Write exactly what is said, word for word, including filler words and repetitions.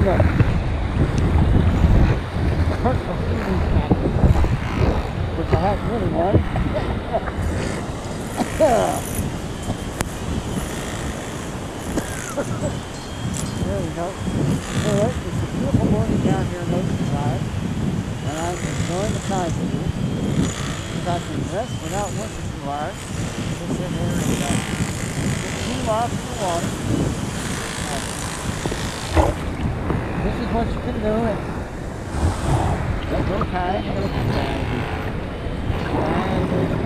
look. Personal feeding package, which I haven't really one. There we go. Alright, it's a beautiful morning down here in Oceanside, and I'm enjoying the time with you. Because I can rest without looking too hard. Just sit here and uh, get two lots of water. Uh, this is what you can do, and get a little time, get a little time. And